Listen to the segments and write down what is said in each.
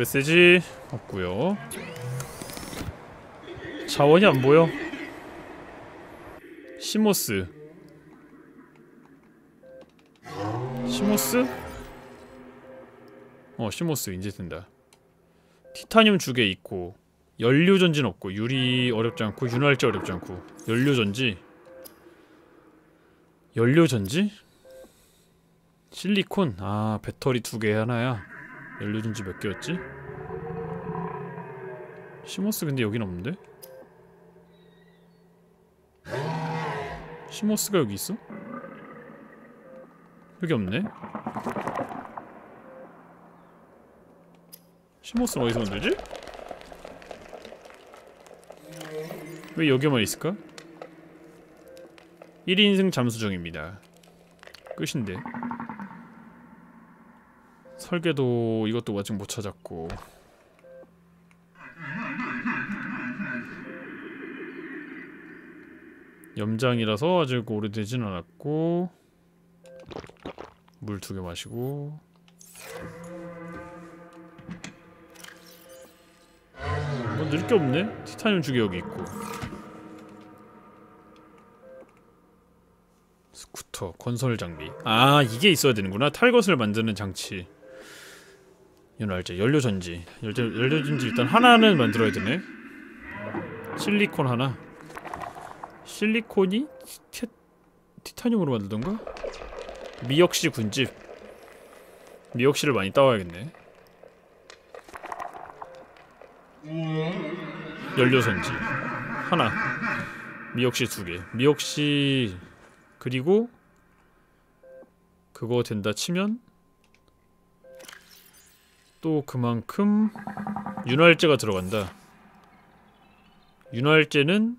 메시지 없고요. 자원이 안 보여. 시모스. 시모스? 시모스 이제 된다. 티타늄 주개 있고 연료전지는 없고 유리 어렵지 않고 윤활제 어렵지 않고 연료전지? 연료전지? 실리콘? 아 배터리 2개 하나야. 연료전지 몇 개였지? 시모스 근데 여긴 없는데? 시모스가 여기 있어? 여기 없네? 시모스는 어디서 만들지? 왜 여기만 있을까? 1인승 잠수 중입니다. 끝인데. 설계도 이것도 아직 못 찾았고. 염장이라서 아직 오래되진 않았고. 물 2개 마시고. 뭐 늘 게 없네? 티타늄 주개 여기 있고. 스쿠터, 건설 장비. 아 이게 있어야 되는구나. 탈 것을 만드는 장치. 윤활제, 연료전지. 연료전지 일단 하나는 만들어야 되네. 실리콘 하나. 실리콘이 티타늄으로 만들던가? 미역시 군집. 미역시를 많이 따와야겠네. 연료전지 하나. 미역시 2개. 미역시 그리고 그거 된다 치면 또 그만큼 윤활제가 들어간다. 윤활제는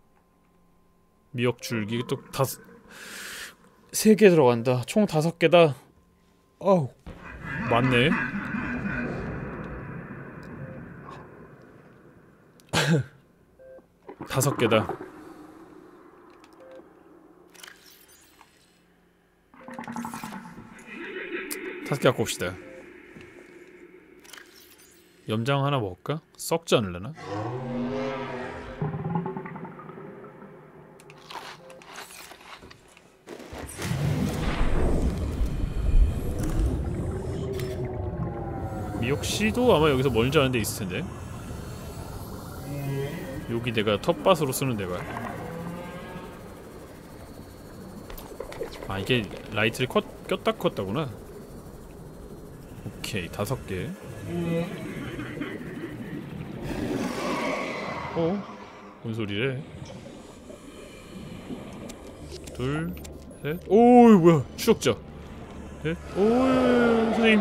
미역줄기 또 3개 들어간다. 총 5개다. 어우 많네. 다섯 개다. 5개 갖고 옵시다. 염장 하나 먹을까? 썩지 않으려나? 미역시도 아마 여기서 멀지 않은 데 있을 텐데. 여기 내가 텃밭으로 쓰는 데가. 아 이게 라이트를 꼈다 컸다구나. 오케이 5개. 뭔 소리래? 둘, 셋. 오이 뭐야? 추적자. 넷. 오이 선생님.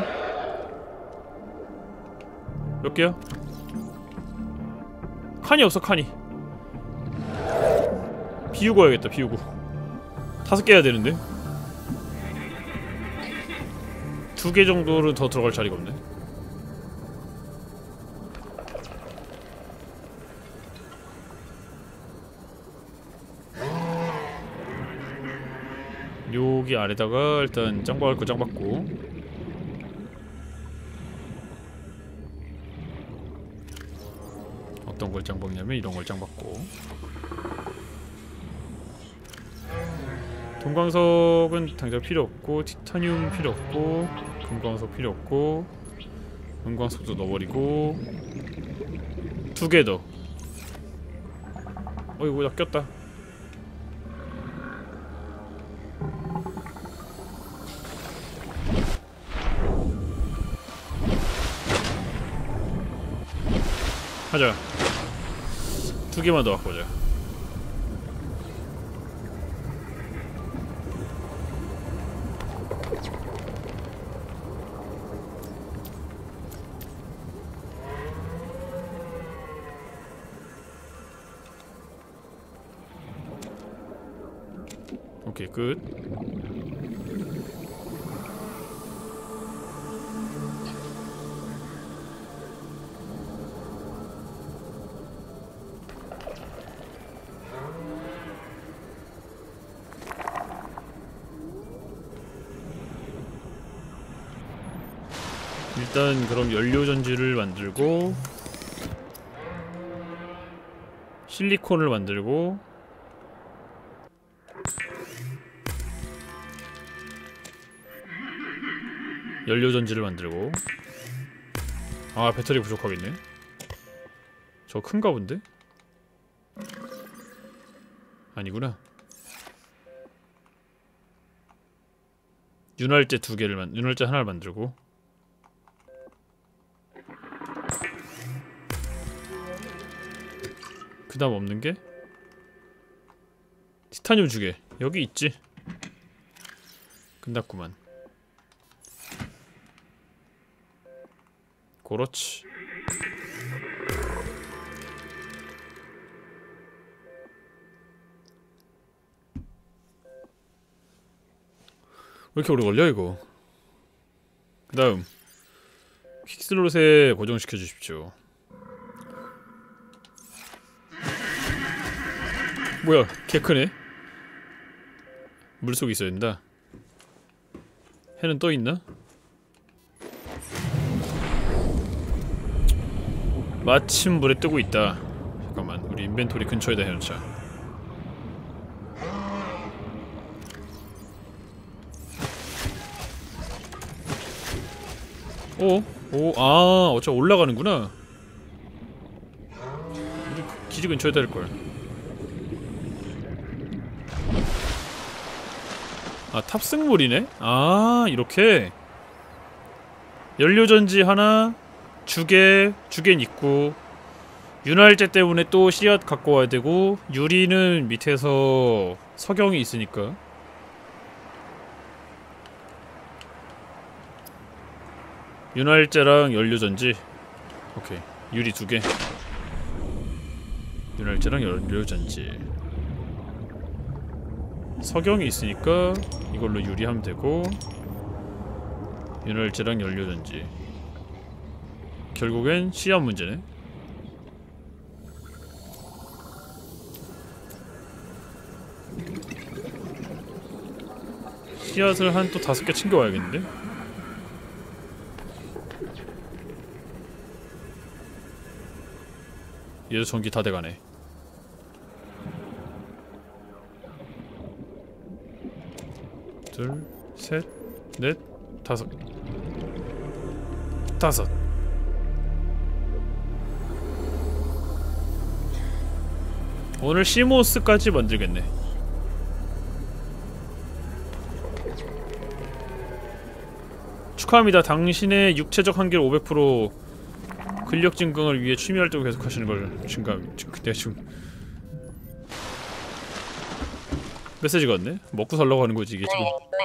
몇 개야? 칸이 없어 칸이. 비우고 해야겠다. 비우고. 5개 해야 되는데. 2개 정도는 더 들어갈 자리가 없네. 여기 아래다가 일단 짱 박을 거 짱 박고. 어떤 걸 짱 박냐면 이런 걸 짱 박고. 동광석은 당장 필요 없고 티타늄 필요 없고 금광석 필요 없고 은광석도 넣어버리고 2개 더. 어이구 나 꼈다. 하자. 2개만 더 갖고 오자. 오케이 끝. 일단 그럼 연료전지를 만들고 실리콘을 만들고 연료전지를 만들고. 아, 배터리 부족하겠네. 저 큰가 본데? 아니구나. 윤활제 윤활제 하나를 만들고. 그 다음 없는 게? 티타늄 주개. 여기 있지. 끝났구만. 그렇지. 왜 이렇게 오래 걸려 이거? 그 다음 퀵슬롯에 고정시켜 주십시오. 뭐야, 개 크네. 물속에 있어야 된다. 해는 떠 있나? 마침 물에 뜨고 있다. 잠깐만, 우리 인벤토리 근처에다 해놓자. 아, 어차피 올라가는구나. 우리 기지 근처에다 할걸. 아, 탑승물이네? 아, 이렇게 연료전지 하나, 주개는 있고, 윤활제 때문에 또 씨앗 갖고 와야 되고, 유리는 밑에서 석영이 있으니까. 윤활제랑 연료전지. 오케이, 유리 2개. 윤활제랑 연료전지. 석영이 있으니까 이걸로 유리하면 되고, 윤활제랑 연료전지. 결국엔 씨앗 문제네. 씨앗을 한 또 5개 챙겨와야겠는데? 얘도 전기 다 돼가네. 둘, 셋, 넷, 다섯. 오늘 시모스까지 만들겠네. 축하합니다. 당신의 육체적 한계를 500% 근력 증강을 위해 취미 활동을 계속하시는 걸 내가 지금 메시지가 왔네? 먹고 살라고 하는 거지, 이게 지금.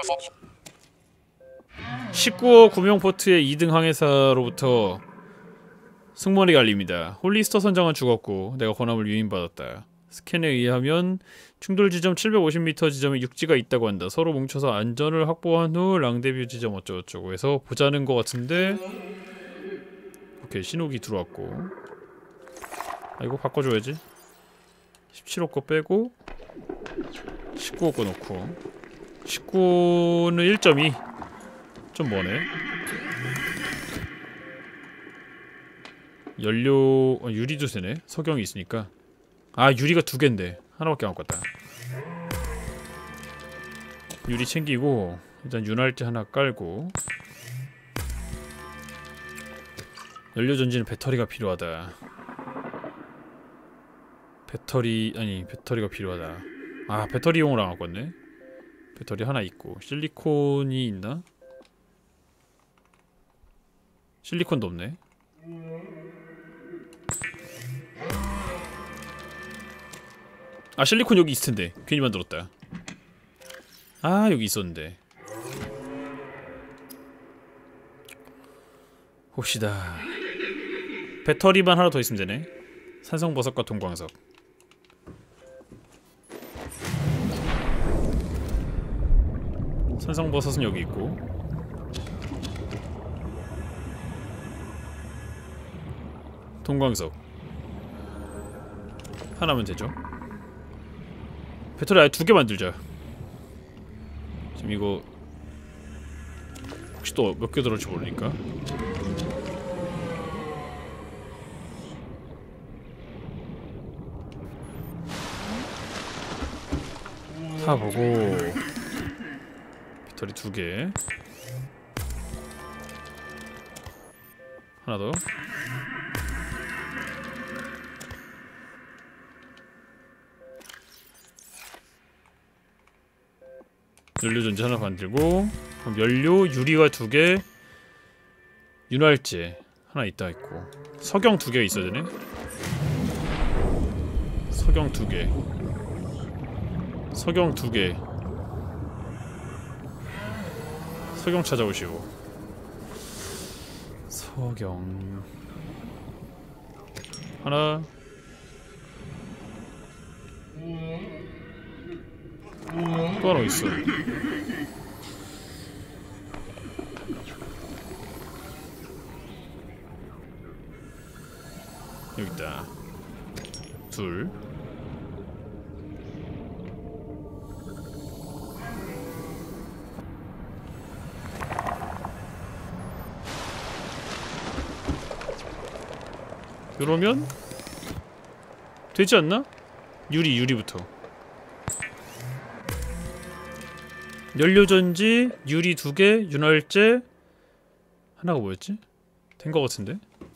19호 구명포트의 2등 항해사로부터 승무원에게 알립니다. 홀리스터 선장은 죽었고 내가 권함을 위임받았다. 스캔에 의하면 충돌 지점 750m 지점에 육지가 있다고 한다. 서로 뭉쳐서 안전을 확보한 후 랑데뷰 지점 어쩌고저쩌고 해서 보자는 거 같은데. 오케이, 신호기 들어왔고. 아, 이거 바꿔줘야지. 17호 거 빼고 19호 거 넣고. 19는 1.2 좀 머네. 연료... 유리도 되네. 석영이 있으니까. 아, 유리가 2개인데 하나밖에 안 갖고 왔다. 유리 챙기고 일단 윤활제 하나 깔고. 연료전지는 배터리가 필요하다. 배터리가 필요하다. 아, 배터리용을 안 갖고 왔네. 배터리 하나 있고. 실리콘이 있나? 실리콘도 없네. 아, 실리콘 여기 있을 텐데 괜히 만들었다. 아, 여기 있었는데. 봅시다. 배터리만 하나 더 있으면 되네. 산성버섯과 동광석. 산성버섯은 여기 있고. 동광석 하나면 되죠. 배터리 아예 2개 만들자. 지금 이거 혹시 또 몇 개 들어올지 모르니까. 타보고 배터리 2개. 하나 더. 연료전지 하나 만들고, 그럼 연료 유리가 2개, 윤활제 하나 있다 있고, 석영 2개 있어야 되네. 석영 2개, 석영 2개. 석영 찾아오시오. 석영 하나. 또 하나 있어. 여기 있다. 둘. 그러면 되지 않나? 유리부터. 연료전지, 유리 2개, 윤활제 하나가 뭐였지? 된 거 같은데?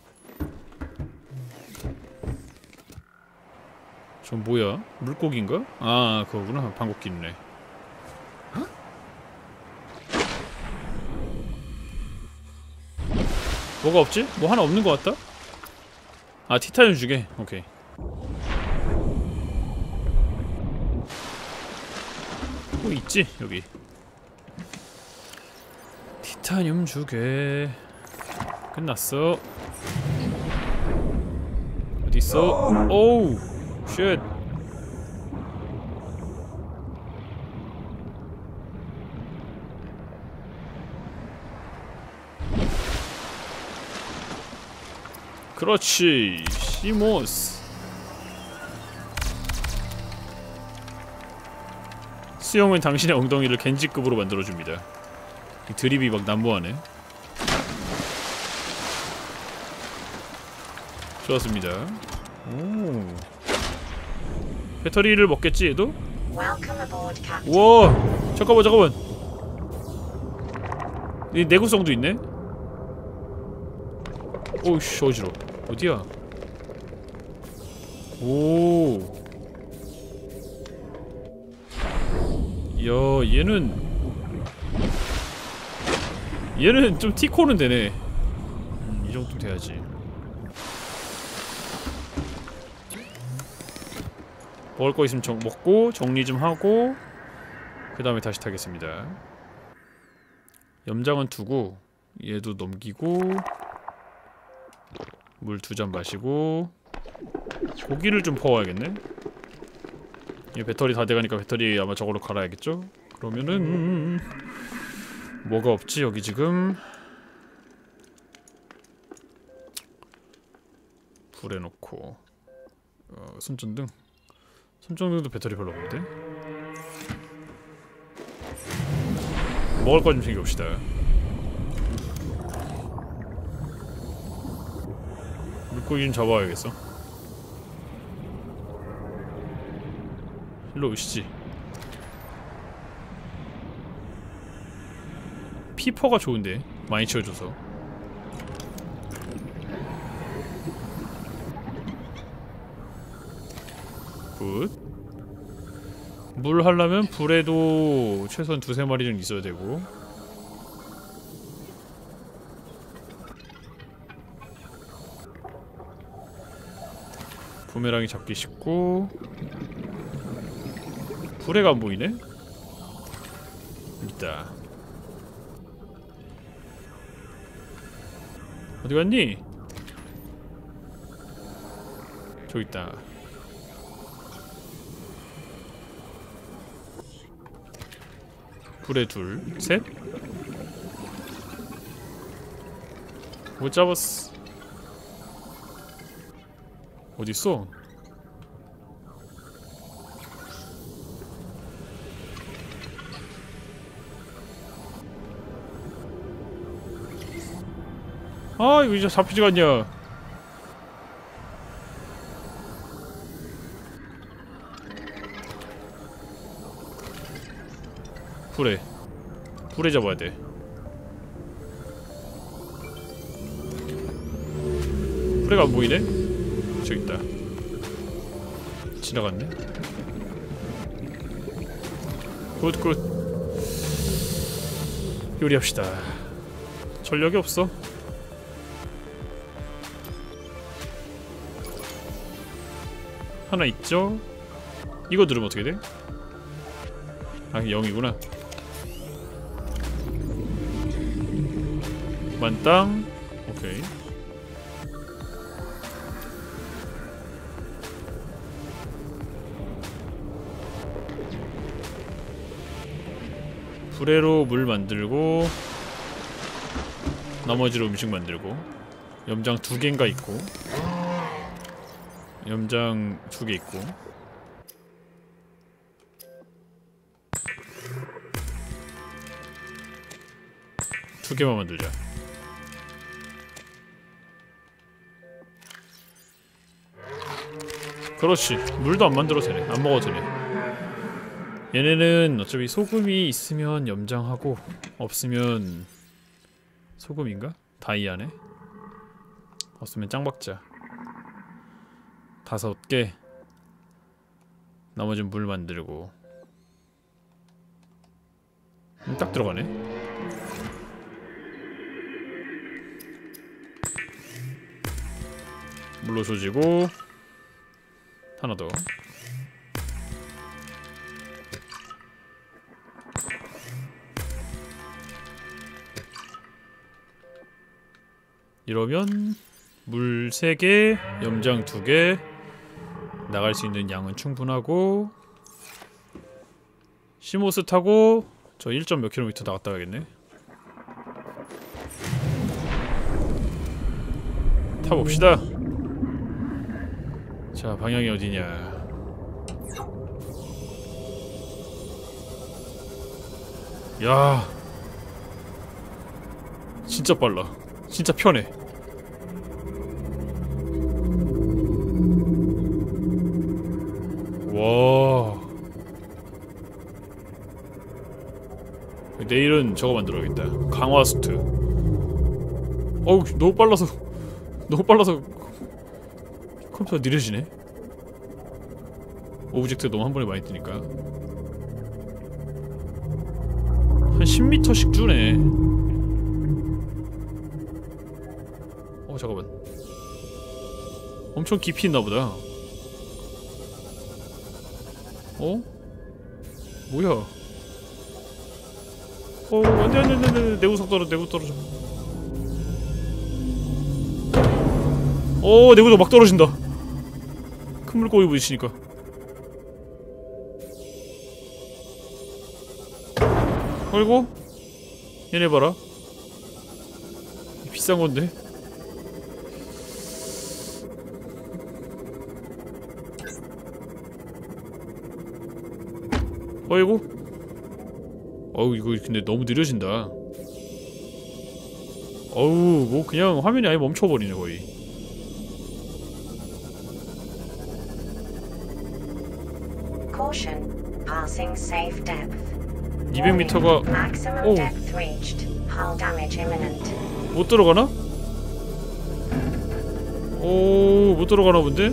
저 뭐야? 물고기인가? 아, 그거구나. 방귀 있네. 뭐가 없지? 뭐 하나 없는 거 같다? 아, 티타늄 주게. 오케이. 뭐 있지? 여기 티타늄 주게. 끝났어. 어딨어? 오우 쉣. 그렇지. 시모스. 수영은 당신의 엉덩이를 겐지급으로 만들어줍니다. 이 드립이 막 난무하네. 좋았습니다. 오. 배터리를 먹겠지 얘도? 우와. 잠깐만. 이 내구성도 있네? 오우씨 어지러워. 어디야? 오. 야, 얘는 좀 티코는 되네. 이 정도 돼야지. 먹을 거 있으면 먹고 정리 좀 하고 그 다음에 다시 타겠습니다. 염장은 두고 얘도 넘기고 물 2잔 마시고 고기를 좀 퍼와야겠네. 이 배터리 다 돼가니까 배터리 아마 저걸로 갈아야겠죠? 그러면은 뭐가 없지 여기 지금. 불에 놓고 손전등도 배터리 별로 없는데? 먹을 거 좀 챙겨봅시다. 물고기 좀 잡아야겠어. 일로 오시지. 피퍼가 좋은데 많이 치워줘서. 굿. 물 하려면 불에도 최소한 2~3마리 좀 있어야 되고. 부메랑이 잡기 쉽고. 불에가 안 보이네? 있다. 어디 갔니? 저기 있다. 불에 2, 3. 못 잡았어. 어딨어? 아 이거 이제 잡히지가 않냐. 불에 잡아야 돼. 불에가 안 보이네? 저기 있다. 지나갔네. 굿. 요리합시다. 전력이 없어. 하나 있죠? 이거 누르면 어떻게 돼? 아 0이구나. 만땅. 오케이. 불에로 물 만들고 나머지로 음식 만들고. 염장 2개인가 있고. 염장 2개 있고. 두 개만 만들자. 그렇지. 물도 안 만들어도 되네. 안 먹어도 되네. 얘네는 어차피 소금이 있으면 염장하고 없으면 소금인가? 다이아네? 없으면 짱박자. 5개. 나머지는 물 만들고. 딱 들어가네. 물로 조지고. 하나 더. 이러면 물 3개, 염장 2개. 나갈 수 있는 양은 충분하고. 시모스 타고 저 1점 몇 킬로미터 나갔다 가야겠네. 타봅시다. 자, 방향이 어디냐. 야, 진짜 빨라. 진짜 편해. 와, 내일은 저거 만들어야겠다. 강화 수트. 어우, 너무 빨라서 컴퓨터가 느려지네. 오브젝트가 너무 한 번에 많이 뜨니까. 한 10m씩 주네. 잠깐만. 엄청 깊이 있나보다. 뭐야. 안돼. 내구석 떨어져. 내구석 막 떨어진다. 큰 물고기 부딪히니까. 아이고, 얘네 봐라. 비싼 건데. 어이구. 이거 근데 너무 느려진다. 뭐 그냥 화면이 아예 멈춰버리네 거의. Caution. Passing safe depth. 200m가 Maximum depth reached. Hull damage imminent. 못 들어가나? 못 들어가나 본데?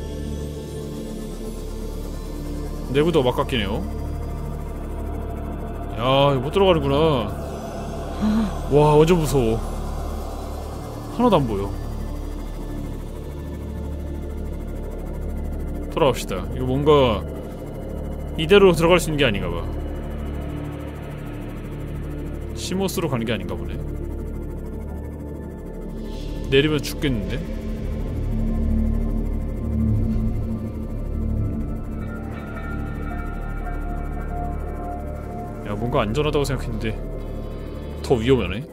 내구도 막 깎이네요. 야, 이거 못 들어가는구나. 와, 완전 무서워. 하나도 안 보여. 돌아갑시다. 이거 뭔가 이대로 들어갈 수 있는 게 아닌가 봐. 시모스로 가는 게 아닌가 보네. 내리면 죽겠는데? 야, 뭔가 안전하다고 생각했는데 더 위험하네.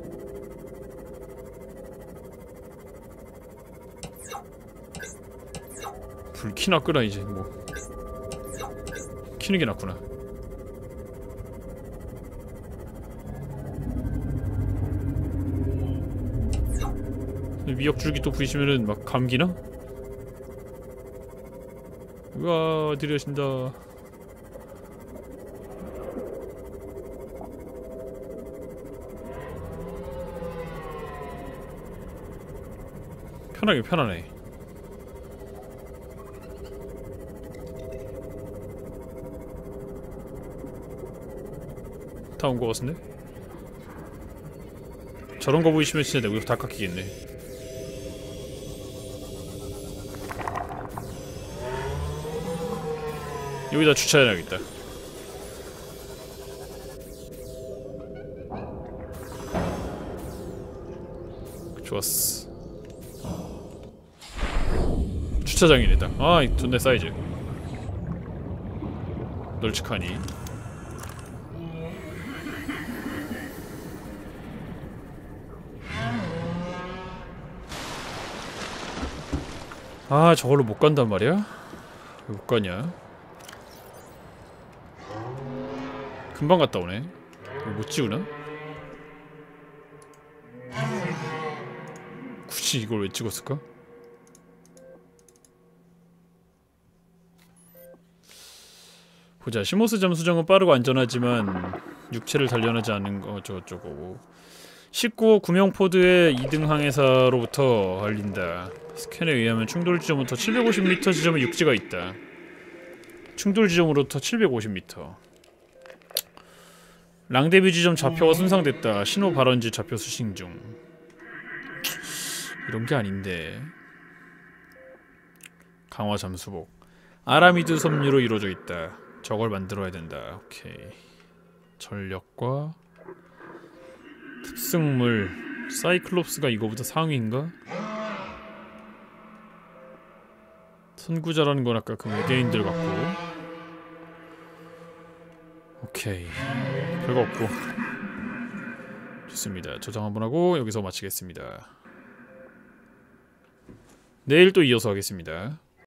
불 키나 끄라. 이제 뭐 키는 게 낫구나. 미역 줄기 또 부딪히면은 막 감기나? 우와 들여신다. 편하게 편하네. 다 온 거 같은데? 저런 거 보이시면 진짜 내가 다 깎이겠네. 여기다 주차해놔야겠다. 좋았어. 주차장이래다. 아, 좋네 사이즈. 널찍하니. 아, 저걸로 못 간단 말이야? 왜 못 가냐? 금방 갔다 오네. 이거 못 찍으나? 굳이 이걸 왜 찍었을까? 보자. 시모스 잠수정은 빠르고 안전하지만 육체를 단련하지 않은 거 어쩌고저쩌고. 19호 구명포드의 2등 항해사로부터 알린다. 스캔에 의하면 충돌 지점부터 750m 지점에 육지가 있다. 충돌 지점으로부터 750m. 랑데뷰 지점 좌표가 손상됐다. 신호 발원지 좌표 수신 중. 이런 게 아닌데. 강화 잠수복. 아라미드 섬유로 이루어져 있다. 저걸 만들어야 된다. 오케이. 전력과 습승물. 사이클롭스가 이거보다 상위인가? 선구자라는 건 아까 그 외계인들 같고. 오케이. 별거 없고. 좋습니다. 저장 한번 하고 여기서 마치겠습니다. 내일 또 이어서 하겠습니다.